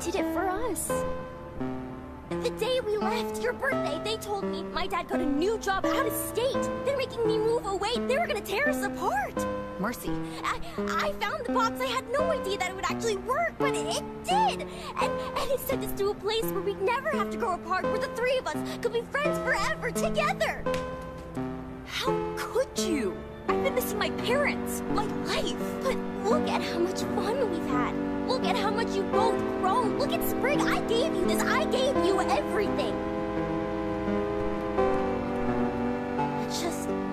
did it for us. The day we left, your birthday, they told me my dad got a new job out of state. They're making me move away. They were gonna tear us apart. Mercy. I found the box. I had no idea that it would actually work, but it did. And it sent us to a place where we'd never have to grow apart, where the three of us could be friends forever together. How could you? I've been missing my parents, my life. But look at how much fun we've had. Look at how much you've both grown. Look at Spring. I gave you this. I gave you everything. Just